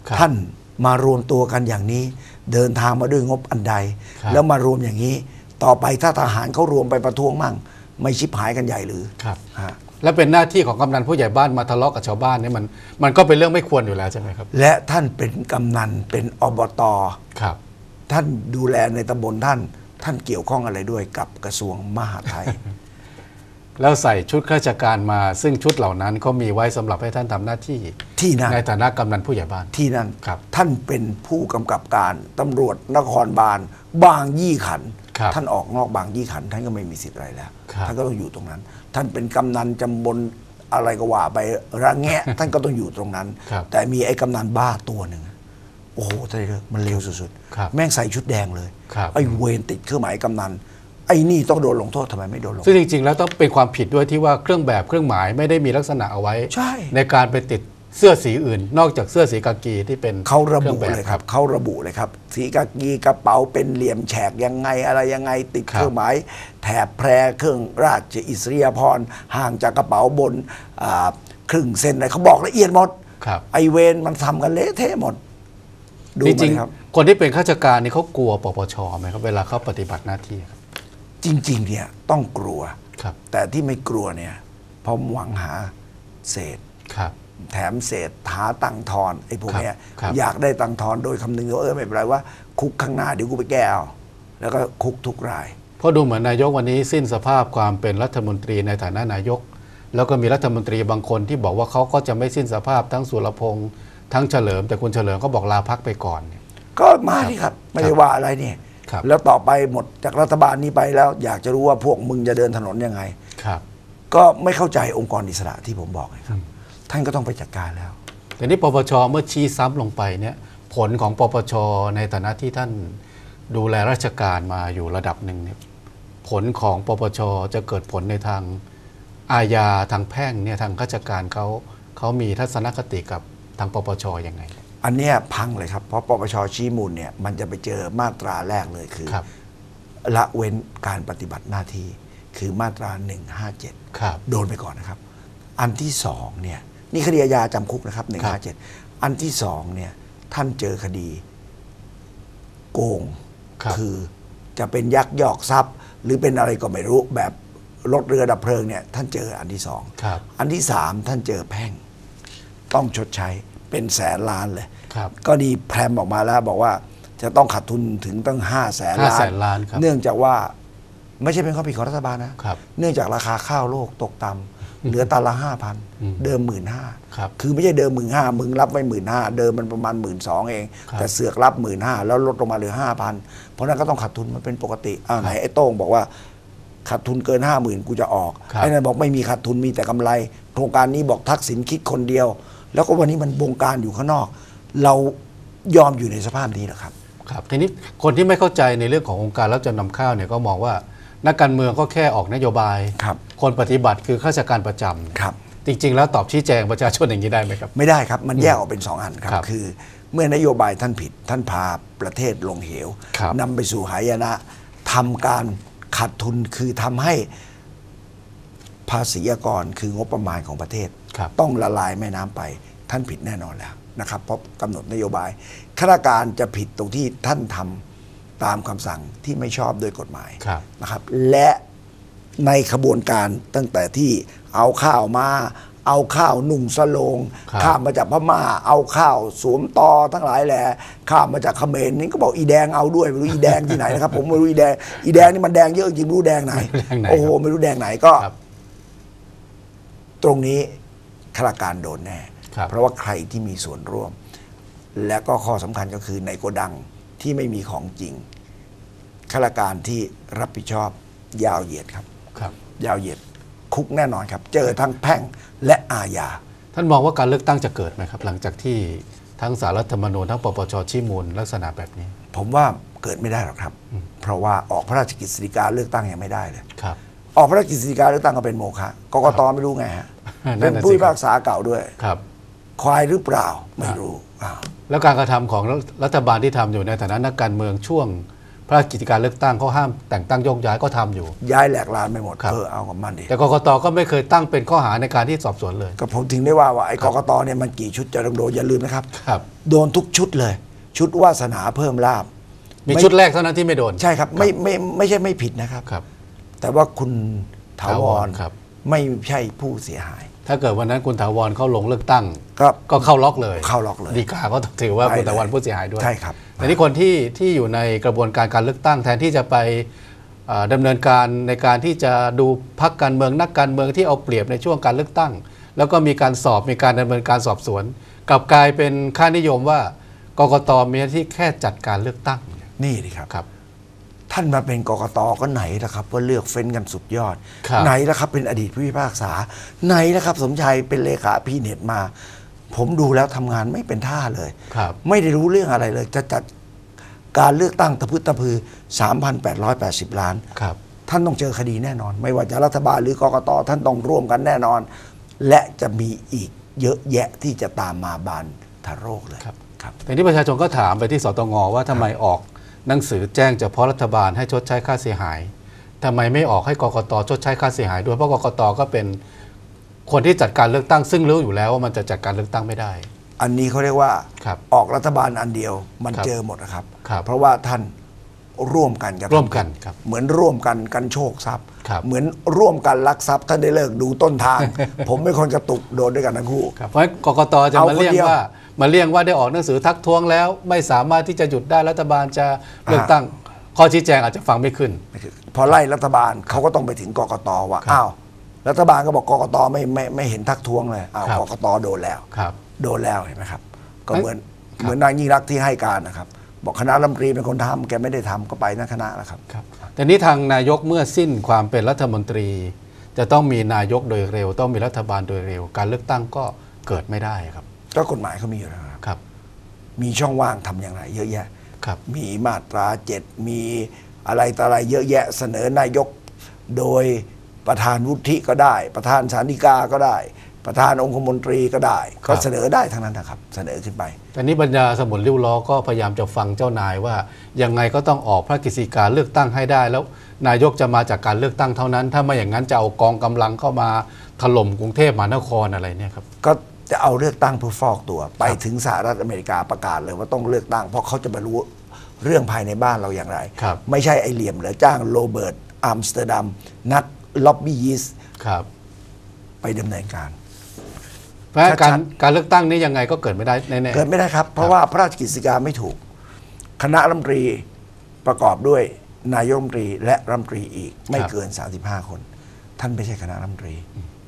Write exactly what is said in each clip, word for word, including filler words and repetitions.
ท่านมารวมตัวกันอย่างนี้เดินทางมาด้วยงบอันใดแล้วมารวมอย่างนี้ต่อไปถ้าทหารเขารวมไปประท้วงมั่งไม่ชิบหายกันใหญ่หรือครับและเป็นหน้าที่ของกำนันผู้ใหญ่บ้านมาทะเลาะกับชาวบ้านนี่มันมันก็เป็นเรื่องไม่ควรอยู่แล้วใช่ไหมครับและท่านเป็นกำนันเป็นอบต. ครับท่านดูแลในตำบลท่านท่านเกี่ยวข้องอะไรด้วยกับกระทรวงมหาดไทยแล้วใส่ชุดข้าราชการมาซึ่งชุดเหล่านั้นเขามีไว้สำหรับให้ท่านทำหน้าที่ที่นั่นในฐานะกำนันผู้ใหญ่บ้านที่นั่นครับท่านเป็นผู้กำกับการตำรวจนครบาลบางยี่ขันท่านออกนอกบางยี่ขันท่านก็ไม่มีสิทธิ์อะไรแล้วท่านก็ต้องอยู่ตรงนั้นท่านเป็นกำนันจำบนอะไรก็ว่าไประแงะ ท่านก็ต้องอยู่ตรงนั้นแต่มีไอ้กำนันบ้าตัวหนึ่งโอ้โหท่านเลยมันเลวสุดๆแม่งใส่ชุดแดงเลยไอ้เวรติดเครื่องหมายกำนันไอ้นี่ต้องโดนลงโทษทำไมไม่โดนลงซึ่งจริงๆแล้วต้องเป็นความผิดด้วยที่ว่าเครื่องแบบเครื่องหมายไม่ได้มีลักษณะเอาไว้ใในการไปติดเสื้อสีอื่นนอกจากเสื้อสีกากีที่เป็นเขาระบุเลยครับเขาระบุเลยครับสีกากีกระเป๋าเป็นเหลี่ยมแฉกยังไงอะไรยังไงติดเครื่องหมายแถบแพรเครื่องราชอิสริยาภรณ์ห่างจากกระเป๋าบนครึ่งเซนอะไรเขาบอกละเอียดหมดไอเวนมันทำกันเละเทะหมดจริงๆคนที่เป็นข้าราชการนี่เขากลัวปปชไหมครับเวลาเขาปฏิบัติหน้าที่ครับจริงๆเนี่ยต้องกลัวแต่ที่ไม่กลัวเนี่ยเพราะหวังหาเศษแถมเศษหาตังทอนไอ้พวกนี้อยากได้ตังทอนโดยคำนึงว่าเออไม่เป็นไรว่าคุกข้างหน้าเดี๋ยวกูไปแก้เอาแล้วก็คุกทุกรายเพราะดูเหมือนนายกวันนี้สิ้นสภาพความเป็นรัฐมนตรีในฐานะนายกแล้วก็มีรัฐมนตรีบางคนที่บอกว่าเขาก็จะไม่สิ้นสภาพทั้งสุรพงษ์ทั้งเฉลิมแต่คุณเฉลิมก็บอกลาพักไปก่อนก็มาที่ครับไม่ได้ว่าอะไรเนี่ยแล้วต่อไปหมดจากรัฐบาลนี้ไปแล้วอยากจะรู้ว่าพวกมึงจะเดินถนนยังไงครับก็ไม่เข้าใจองค์กรอิสระที่ผมบอกครับท่านก็ต้องไปจัดการแล้วแต่นี้ปปชเมื่อชี้ซ้ำลงไปเนี่ยผลของปปชในฐานะที่ท่านดูแลราชการมาอยู่ระดับหนึ่งเนี่ยผลของปปชจะเกิดผลในทางอาญาทางแพ่งเนี่ยทางข้าราชการเขาเขามีทัศนคติกับทางปปชยังไงอันนี้พังเลยครับเพราะปปชชี้มูลเนี่ยมันจะไปเจอมาตราแรกเลยคือละเว้นการปฏิบัติหน้าที่คือมาตราหนึ่งห้าเจ็ดโดนไปก่อนนะครับอันที่สองเนี่ยนี่คดีอาญาจำคุกนะครับหนึ่งห้าเจ็ดอันที่สองเนี่ยท่านเจอคดีโกงคือจะเป็นยักยอกทรัพย์หรือเป็นอะไรก็ไม่รู้แบบรถเรือดับเพลิงเนี่ยท่านเจออันที่สองอันที่สามท่านเจอแพ่งต้องชดใช้เป็นแสนล้านเลยก็ดีแพรมออกมาแล้วบอกว่าจะต้องขาดทุนถึงตั้งห้าแสนล้านเนื่องจากว่าไม่ใช่เป็นข้อผิดของรัฐบาลนะเนื่องจากราคาข้าวโลกตกต่ำเหลือตันละห้าพันเดิมหมื่นห้าคือไม่ใช่เดิมหมื่นห้ามึงรับไว้หมื่นห้าเดิมมันประมาณหมื่นสองเองแต่เสือกรับหมื่นห้าแล้วลดลงมาเหลือห้าพันเพราะนั้นก็ต้องขาดทุนมันเป็นปกติอ้าวไหนไอ้โต้งบอกว่าขาดทุนเกินห้าหมื่นกูจะออกไอ้นั่นบอกไม่มีขาดทุนมีแต่กำไรโครงการนี้บอกทักษิณคิดคนเดียวแล้วก็วันนี้มันบงการอยู่ข้างนอกเรายอมอยู่ในสภาพนี้แหละครับครับทีนี้คนที่ไม่เข้าใจในเรื่องขององค์การรับจำนำข้าวเนี่ยก็มองว่านักการเมืองก็แค่ออกนโยบายคนปฏิบัติคือข้าราชการประจำครับจริงๆแล้วตอบชี้แจงประชาชนอย่างนี้ได้ไหมครับไม่ได้ครับมันแยกออกเป็นสองอันครับคือเมื่อนโยบายท่านผิดท่านพาประเทศลงเหวนำไปสู่หายนะทำการขาดทุนคือทำให้ภาษีกรคืองบประมาณของประเทศต้องละลายแม่น้ำไปท่านผิดแน่นอนแล้วนะครับเพราะกำหนดนโยบายข้าราชการจะผิดตรงที่ท่านทำตามคำสั่งที่ไม่ชอบโดยกฎหมายนะครับและในขบวนการตั้งแต่ที่เอาข้าวมาเอาข้าวนุ่งสโลงข้ามมาจากพม่าเอาข้าวสวมตอทั้งหลายแหละข้ามมาจากเขมรนี่ก็บอกอีแดงเอาด้วยไม่รู้อีแดงที่ไหนนะครับผมไม่รู้อีแดงอีแดงนี่มันแดงเยอะจริงไม่รู้แดงไหนโอ้โหไม่รู้แดงไหนก็ตรงนี้ข้าราชการโดนแน่เพราะว่าใครที่มีส่วนร่วมและก็ข้อสำคัญก็คือในโกดังที่ไม่มีของจริงข้าราชการที่รับผิดชอบยาวเหยียดครับครับยาวเหยียดคุกแน่นอนครับเจอทั้งแพ่งและอาญาท่านมองว่าการเลือกตั้งจะเกิดไหมครับหลังจากที่ทั้งศาลรัฐธรรมนูญทั้งปปชชี้มูลลักษณะแบบนี้ผมว่าเกิดไม่ได้หรอกครับเพราะว่าออกพระราชกฤษฎีกาเลือกตั้งยังไม่ได้เลยครับออกพระราชกฤษฎีกาเลือกตั้งก็เป็นโมฆะกกตไม่รู้ไงฮะเป็นผู้พิพากษาเก่าด้วยครับควายหรือเปล่าไม่รู้แล้วการกระทำของรัฐบาลที่ทำอยู่ในฐานะนักการเมืองช่วงพระราชกิจการเลือกตั้งเขาห้ามแต่งตั้งโยกย้ายก็ทำอยู่ย้ายแหลกลานไปหมดครับเออเอากับมันดิแต่กกตก็ไม่เคยตั้งเป็นข้อหาในการที่สอบสวนเลยก็ผมถึงได้ว่าว่าไอ้กกตเนี่ยมันกี่ชุดจะต้องโดนอย่าลืมนะครับครับโดนทุกชุดเลย ชุดวาสนาเพิ่มลาภมีชุดแรกเท่านั้นที่ไม่โดนใช่ครับไม่ไม่ไม่ใช่ไม่ผิดนะครับครับแต่ว่าคุณถาวรครับไม่ใช่ผู้เสียหายถ้าเกิดวันนั้นคุณถาวรเข้าลงเลือกตั้งครับก็เข้าล็อกเลยเข้าล็อกเลยฎีกาก็ถือว่าคุณถาวรผู้เสียหายด้วยใช่ครับแต่นี่คนที่ที่อยู่ในกระบวนการการเลือกตั้งแทนที่จะไปเอ่อดำเนินการในการที่จะดูพรรคการเมืองนักการเมืองที่เอาเปรียบในช่วงการเลือกตั้ง แล้วก็มีการสอบมีการดำเนินการสอบสวนกลับกลายเป็นค่านิยมว่ากกตมีหน้าที่แค่จัดการเลือกตั้งนี่ดิครับครับท่านมาเป็นกกตก็ไหนล่ะครับว่าเลือกเฟ้นกันสุดยอดครับไหนล่ะครับเป็นอดีตผู้พิพากษาไหนล่ะครับสมชัยเป็นเลขาพีเน็ตมา ผมดูแล้วทำงานไม่เป็นท่าเลยครับไม่ได้รู้เรื่องอะไรเลย จะจัดการเลือกตั้งตะพื้ตะพือ สามพันแปดร้อยแปดสิบ ล้านครับท่านต้องเจอคดีแน่นอน ไม่ว่าจะรัฐบาลหรือกกตท่านต้องร่วมกันแน่นอน และจะมีอีกเยอะแยะที่จะตามมาบานทะโรคเลยครับครับแต่ที่ประชาชนก็ถามไปที่สตงว่าทำไมออกหนังสือแจ้งเฉพาะรัฐบาลให้ชดใช้ค่าเสียหายทำไมไม่ออกให้กกตชดใช้ค่าเสียหายด้วยเพราะกกตก็เป็นคนที่จัดการเลือกตั้งซึ่งรู้อยู่แล้วว่ามันจะจัดการเลือกตั้งไม่ได้อันนี้เขาเรียกว่าครับออกรัฐบาลอันเดียวมันครับเจอหมดนะครับครับเพราะว่าท่านร่วมกันกับร่วมกันครับเหมือนร่วมกันกันโชคทรัพย์ครับเหมือนร่วมกันลักทรัพย์ท่านได้เลิกดูต้นทาง ผมเป็นคนกระตุกโดนด้วยกันทั้งคู่ครับเพราะฉะนั้นกกตจะเอามาคนเรียกเดียวว่ามาเรียกว่าได้ออกหนังสือทักท้วงแล้ว ไม่สามารถที่จะหยุดได้รัฐบาลจะเลือกตั้งข้อชี้แจงอาจจะฟังไม่ขึ้นพอไล่รัฐบาลเขาก็ต้องไปถึงกกตว่าครับอ้าวรัฐบาลก็บอกกกตไม่ไม่ไม่เห็นทักท้วงเลยอ้าวครับกกตโดนแล้วครับโดนแล้วเห็นไหมครับ ก็เหมือนครับเหมือนนายยิ่งรักษณ์ที่ให้การนะครับ บอกคณะรัฐมนตรีเป็นคนทำแกไม่ได้ทำก็ไปนะคณะแล้วครับครับแต่นี้ทางนายกเมื่อสิ้นความเป็นรัฐมนตรี จะต้องมีนายกโดยเร็ว ต้องมีรัฐบาลโดยเร็ว การเลือกตั้งก็เกิดไม่ได้ครับก็กฎหมายเขามีอยู่แล้วครับครับมีช่องว่างทำอย่างไรเยอะแยะครับมีมาตราเจ็ดมีอะไรต่ออะไรเยอะแยะเสนอนายกโดยประธานวุฒิก็ได้ ประธานศาลฎีกาก็ได้ ประธานองคมนตรีก็ได้ครับก็เสนอได้ทั้งนั้นนะครับ เสนอขึ้นไปแต่นี้บรรดาสมุนริ้วล้อก็พยายามจะฟังเจ้านายว่ายังไงก็ต้องออกพระกฤษฎีกาเลือกตั้งให้ได้ แล้วนายกจะมาจากการเลือกตั้งเท่านั้น ถ้าไม่อย่างนั้นจะเอากองกำลังเข้ามาถล่มกรุงเทพมหานครอะไรเนี่ยครับก็จะเอาเลือกตั้งเพื่อฟอกตัว ไปถึงสหรัฐอเมริกาประกาศเลยว่าต้องเลือกตั้ง เพราะเขาจะไปรู้เรื่องภายในบ้านเราอย่างไรครับไม่ใช่ไอเหลี่ยมหรือจ้างโรเบิร์ตอัมสเตอร์ดัมนักล็อบบี้ยิสต์ครับไปดำเนินการเพราะการชัดการเลือกตั้งนี้ยังไงก็เกิดไม่ได้แน่ๆเกิดไม่ได้ครับ เพราะว่าพระราชกฤษฎีกาไม่ถูก คณะรัฐมนตรีประกอบด้วยนายกรัฐมนตรีและรัฐมนตรีอีกไม่เกิน สามสิบห้า คน ท่านไม่ใช่คณะรัฐมนตรี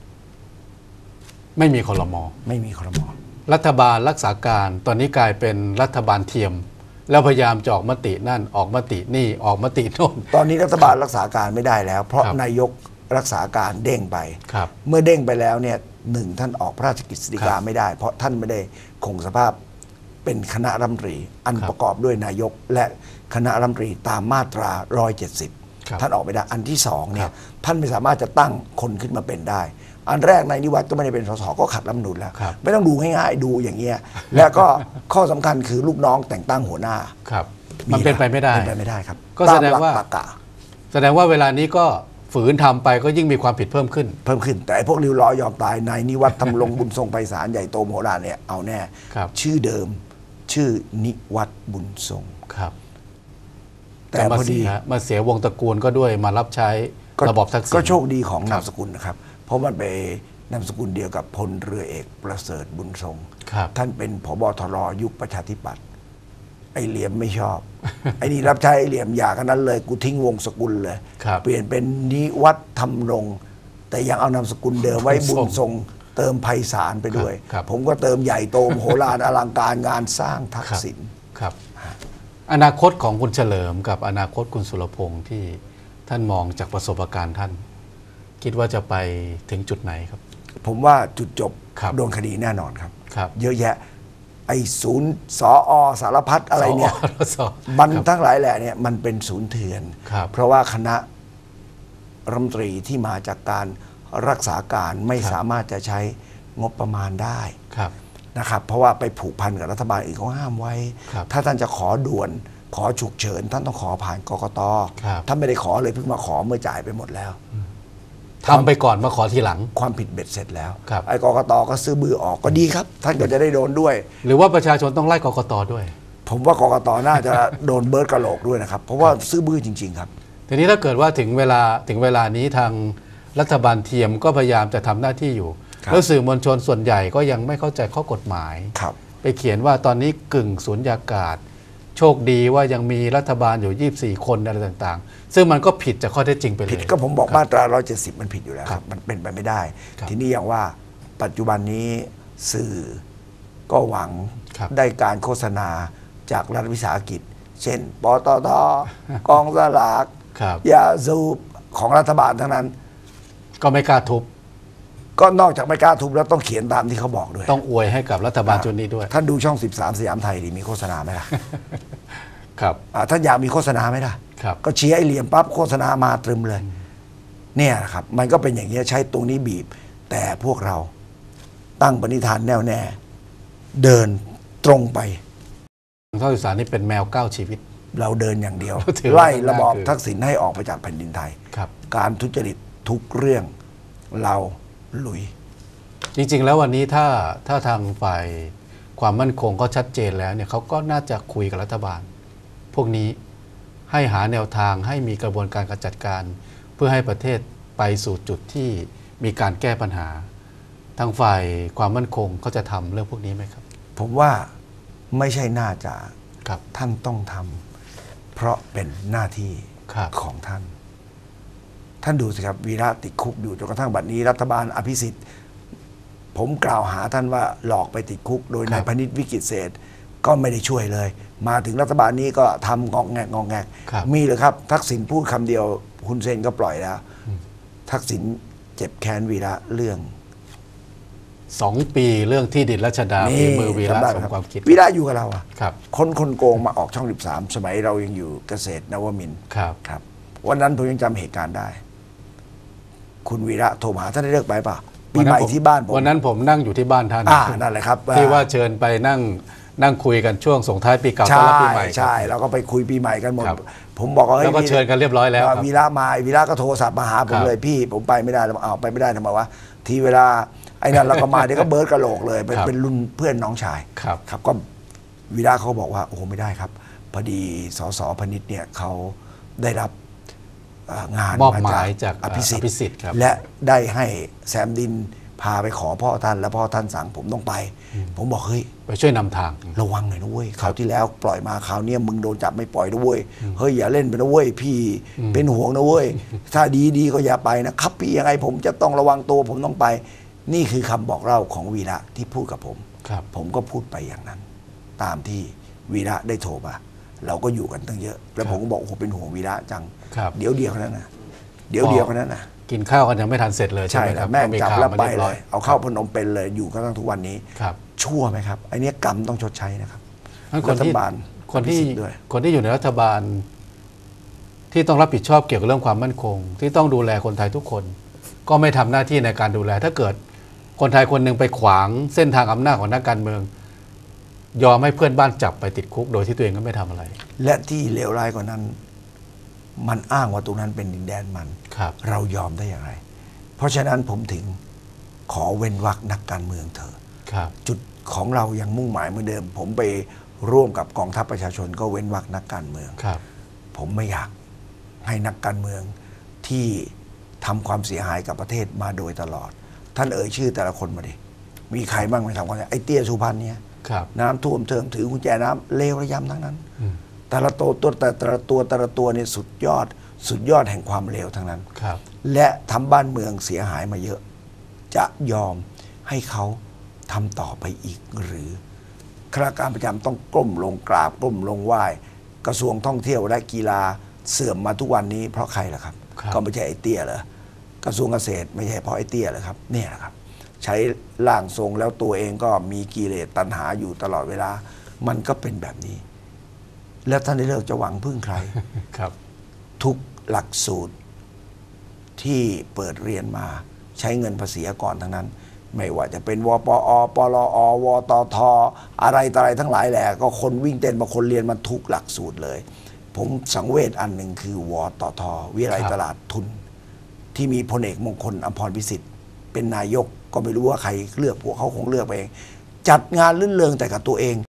ไม่มีครม. ไม่มีครม. รัฐบาลรักษาการตอนนี้กลายเป็นรัฐบาลเทียม แล้วพยายามจะออกมตินั่นออกมตินี่ออกมติโน่นตอนนี้รัฐบาลรักษาการไม่ได้แล้ว เพราะครับนายกรักษาการเด้งไปครับเมื่อเด้งไปแล้วเนี่ยหนึ่งท่านออกพระราชกฤษฎีกาครับไม่ได้ เพราะท่านไม่ได้คงสภาพเป็นคณะรัฐมนตรี อันครับประกอบด้วยนายกและคณะรัฐมนตรีตามมาตราหนึ่งร้อยเจ็ดสิบครับท่านออกไม่ได้อันที่สองเนี่ครัยบท่านไม่สามารถจะตั้งคนขึ้นมาเป็นได้ อันแรกนายนิวัฒน์ก็ไม่ได้เป็นสสก็ขัดรัฐธรรมนูญแล้วครับไม่ต้องดูง่ายๆดูอย่างเงี้ยแล้วก็ข้อสำคัญคือลูกน้องแต่งตั้งหัวหน้าครับ มันเป็นไปไม่ได้เป็นไปไม่ได้ครับก็แสดงว่าตมหลักตรรกะแสดงว่าเวลานี้ก็ฝืนทำไปก็ยิ่งมีความผิดเพิ่มขึ้นเพิ่มขึ้น แต่ไอ้พวกริ้วล้อยอมตายนายนิวัฒน์ทำรงบุญทรงไพศาลใหญ่โตมโหฬารเนี่ยเอาแน่ครับชื่อเดิมชื่อนิวัฒน์บุญทรงครับแต่มาพอดีเสียมาเสียวงตระกูลก็ด้วยมารับใช้ก็ระบอบทักษิณก็โชคดีของครันาบมสกุลนะครับ เพราะมันไปนามสกุลเดียวกับพลเรือเอกประเสริฐบุญทรงครับท่านเป็นผบทรยุคประชาธิปัตย์ไอ้เหลี่ยมไม่ชอบ ไอ้นี่รับใช้ไอ้เหลี่ยมอย่ากันนั้นเลยกูทิ้งวงสกุลเลยครับเปลี่ยนเป็นนิวัฒน์ธรรมรงค์แต่ยังเอานามสกุลเดิมไว้บุบุญญททรรง งเติมไพศาลไปด้วยครับผมก็เติมใหญ่โตมโหฬารอลังการงานสร้างทักษิณครับ อนาคตของคุณเฉลิมกับอนาคตคุณสุรพงษ์ที่ท่านมองจากประสบการณ์ท่าน คิดว่าจะไปถึงจุดไหนครับผมว่าจุดจบครับโดนคดีแน่นอนครับครับเยอะแยะ ไอ้ศูนย์สออสารพัดอะไรเนี่ยสอสอมันครับทั้งหลายแหละเนี่ยมันเป็นศูนย์เถื่อนครับเพราะว่าคณะรัฐมนตรีที่มาจากการรักษาการไม่ครับสามารถจะใช้งบประมาณได้ครับนะครับ เพราะว่าไปผูกพันกับรัฐบาลอื่นเขาห้ามไว้ครับถ้าท่านจะขอด่วนขอฉุกเฉินท่านต้องขอผ่านกกตครับท่านไม่ได้ขอเลยเพิ่งมาขอเมื่อจ่ายไปหมดแล้วทำไปก่อนมาขอทีหลังความผิดเบ็ดเสร็จแล้วครับไอ้กกตก็ซื้อบือออกก็ดีครับ ท่านก็จะได้โดนด้วยหรือว่าประชาชนต้องไล่กกตด้วยผมว่ากกตน่าจะโดนเบิร์ดกระโหลกด้วยนะครับ เพราะว่าซื้อบื้อจริง ๆ ครับทีนี้ถ้าเกิดว่าถึงเวลาถึงเวลานี้ทางรัฐบาลเทียมก็พยายามจะทำหน้าที่อยู่ครับแล้วสื่อมวลชนส่วนใหญ่ก็ยังไม่เข้าใจข้อกฎหมายครับไปเขียนว่าตอนนี้กึ่งสุญญากาศ โชคดีว่ายังมีรัฐบาลอยู่ยี่สิบสี่คนอะไรต่างๆ ซึ่งมันก็ผิดจากข้อเท็จจริงไปเลยผิดก็ผมบอกครับมาตราหนึ่งร้อยเจ็ดสิบมันผิดอยู่แล้วคครัรับ บมันเป็นไปไม่ได้ครับทีนี้อย่างว่าปัจจุบันนี้สื่อก็หวังครับได้การโฆษณาจากรัฐวิสาหกิจ เช่นปตท กองสลากครับยาสูบของรัฐบาลทั้งนั้นก็ไม่กล้าทุบก็นอกจากไม่กล้าทุบแล้วต้องเขียนตามที่เขาบอกด้วยต้องอวยให้กับรัฐบาลชุดนี้ด้วยท่านดูช่องสิบสามสยามไทยดีมีโฆษณาไหมล่ะครับอ่าท่านอยากมีโฆษณาไหมล่ะครับก็เชียร์ไอ้เหลี่ยมปั๊บโฆษณามาตรึมเลย เนี่ยนะครับ มันก็เป็นอย่างนี้ยใช้ตรงนี้บีบ แต่พวกเราตั้งปณิธานแน่วแน่ เดินตรงไปข้าวสารนี่เป็นแมวเก้าชีวิตเราเดินอย่างเดียวถือว่าไล่ระบอบคือทักษิณให้ออกไปจากแผ่นดินไทยครับการทุจริตทุกเรื่องเราลุยจริงๆ แล้ววันนี้ถ้าถ้าทางฝ่ายความมั่นคงก็ชัดเจนแล้วเนี่ยเขาก็น่าจะคุยกับรัฐบาล พวกนี้ให้หาแนวทางให้มีกระบวนการการจัดการ เพื่อให้ประเทศไปสู่จุดที่มีการแก้ปัญหา ทางฝ่ายความมั่นคงเขาจะทำเรื่องพวกนี้ไหมครับผมว่าไม่ใช่น่าจะครับท่านต้องทำเพราะเป็นหน้าที่ครับของท่าน ท่านดูสิครับวีระติดคุกอยู่จนกระทั่งบัดนี้รัฐบาลอภิสิทธิ์ ผมกล่าวหาท่านว่าหลอกไปติดคุก โดยครับนายพนิษฐ์วิกิตรเศรษฐ์ก็ไม่ได้ช่วยเลย มาถึงรัฐบาลนี้ก็ทำงอกแงกงอกแงกครับมีเลยครับ ทักษิณพูดคำเดียวคุณเซนก็ปล่อยแล้ว ทักษิณเจ็บแค้นวีระเรื่องสองปีเรื่องที่ดินรัชดาฝีมือวีระจำได้สมครับความคิดวีระอยู่กับเราอะครับคนคนโกงมาออกช่องสิบสามสมัยเรายังอยู่เกษตรนวมินทร์ครับครับวันนั้นผมยังจำเหตุการณ์ได้ คุณวีระโทรมาหาท่านได้เลิกไปป่ะปีใหม่ที่บ้านผมวันนั้นผมนั่งอยู่ที่บ้านท่านอ่านั่นแหละครับที่ว่าเชิญไปนั่งนั่งคุยกันช่วงส่งท้ายปีเก่าต้อนใช่รับปีใหม่ใช่เราก็ไปคุยปีใหม่กันหมดครับผมบอกว่าฮ้ยแล้วก็เชิญกันเรียบร้อยแล้วครับวีระมาวีระก็โทรศัพท์มาหาผครัมบเลยพี่ ผมไปไม่ได้แล้วเอาไปไม่ได้ทำไมวะทีเวลาไอ้นั่นเราก็มาเดี๋ยวก็เบิร์ดกระโหลกเลยเป็นครับเป็นรุ่นเพื่อนน้องชายครับครับก็วีระเขาบอกว่าโอ้โหไม่ได้ครับ พอดีสสพนิษฐ์เนี่ยเขาได้รับเอ่องานมอบหมายจากอภิสิทอภิสิทธิ์ธิ์ครับและได้ให้แซมดินพาไปขอพ่อท่านแล้วพ่อท่านสั่งผมต้องไป ผมบอกเฮ้ยไปช่วยนำทางระวังหน่อยนะเว้ยคราวที่แล้วปล่อยมาคราวเนี้ยมึงโดนจับไม่ปล่อยนะเว้ยเฮ้ยอย่าเล่นไปนะเว้ยพี่เป็นห่วงนะเว้ยถ้าดีดีก็อย่าไปนะครับพี่ยังไงผมจะต้องระวังตัวผมต้องไป นี่คือคำบอกเล่าของวีระที่พูดกับผมครับผมก็พูดไปอย่างนั้น ตามที่วีระได้โทรมาเราก็อยู่กันตั้งเยอะ แล้วผมก็บอกโอ้โหเป็นห่วงวีระจังครับเดี๋ยวเดียวแค่นั้นนะเดี๋ยวเดียวแค่นั้นนะกินข้าวกันยังไม่ทันเสร็จเลยใช่ใช่ไหมคแล้รัวบแม่งก็มีจับข่าวแล้วมาไปเรียบเลร้อยย เอาเข้าพนมเป็นเลยอยู่กันตั้งทุกวันนี้ครับชั่วไหมครับไอ้เนี้ยกรรมต้องชดใช้นะครับงั้นคนที่รัฐบาลคนที่อภิสิทธิ์ด้วยคนที่อยู่ในรัฐบาล ที่ต้องรับผิดชอบเกี่ยวกับเรื่องความมั่นคง ที่ต้องดูแลคนไทยทุกคน ก็ไม่ทำหน้าที่ในการดูแล ถ้าเกิดคนไทยคนหนึ่งไปขวางเส้นทางอำนาจของนักการเมือง ยอมให้เพื่อนบ้านจับไปติดคุก โดยที่ตัวเองก็ไม่ทำอะไรและที่เลวร้ายกว่านั้น มันอ้างว่าตรงนั้นเป็นดินแดนมันครับเรายอมได้อย่างไร เพราะฉะนั้นผมถึงขอเว้นวรรคนักการเมืองเถอะครับจุดของเรายังมุ่งหมายเหมือนเดิม ผมไปร่วมกับกองทัพประชาชนก็เว้นวรรคนักการเมืองครับผมไม่อยากให้นักการเมืองที่ทำความเสียหายกับประเทศมาโดยตลอด ท่านเอ่ยชื่อแต่ละคนมาดิมีใครบ้างไม่ทำความเสียหายไอ้เตี้ยสุพรรณเนี่ยครับน้ำท่วมเทิมถือกุญแจน้ำเลวระยำทั้งนั้นอืมแต่ละตัวตัวแต่แต่ละตัวแต่ละตัวเนี่ยสุดยอด สุดยอดแห่งความเลวทั้งนั้นครับและทำบ้านเมืองเสียหายมาเยอะ จะยอมให้เขาทำต่อไปอีกหรือข้าราชการประจำต้องก้มลงกราบก้มลงไหว้ กระทรวงท่องเที่ยวและกีฬาเสื่อมมาทุกวันนี้เพราะใครล่ะครับครับก็ไม่ใช่ไอ้เตี้ยเหรอกระทรวงเกษตรไม่ใช่เพราะไอ้เตี้ยเหรอครับเนี่ยแหละครับ ใช้ร่างทรงแล้วตัวเองก็มีกิเลสตัณหาอยู่ตลอดเวลา มันก็เป็นแบบนี้ แล้วท่านได้เลิกจะหวังพึ่งใครครับทุกหลักสูตรที่เปิดเรียนมาใช้เงินภาษีก่อนทั้งนั้นไม่ว่าจะเป็นวปอปลอวตทอะไรต่ออะไรทั้งหลายแหละก็คนวิ่งเต้นบางคนเรียนมันทุกหลักสูตรเลย ผมสังเวชอันหนึ่งคือวตทวิทยาลัยตลาดทุนที่มีพลเอกมงคลอภรณ์พิสิทธิ์เป็นนายกก็ไม่รู้ว่าใครเลือกพวกเขาคงเลือกไปเองจัดงานลื่นเริงแต่กับตัวเอง